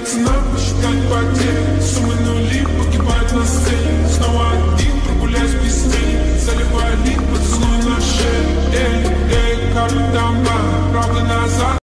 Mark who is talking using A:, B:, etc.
A: цена, посчитать потери. Суммы нули погибают на сцене. Снова